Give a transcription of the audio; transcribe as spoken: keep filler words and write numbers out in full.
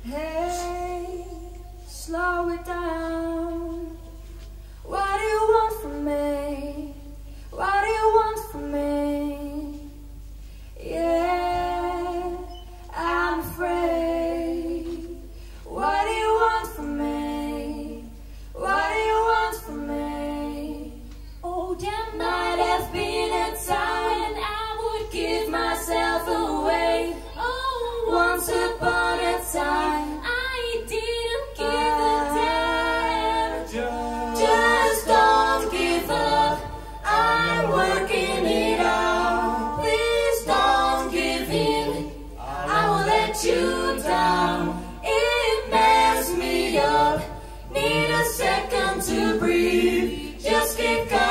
Hey, slow it down. What do you want from me? What do you want from me? Yeah, I'm afraid. What do you want from me? What do you want from me? Oh, there might have been a time when I would give myself away. Oh, once upon a time I didn't give a damn. Just don't give up, I'm working it out. Please don't give in, I will let you down. It messed me up, need a second to breathe. Just keep going.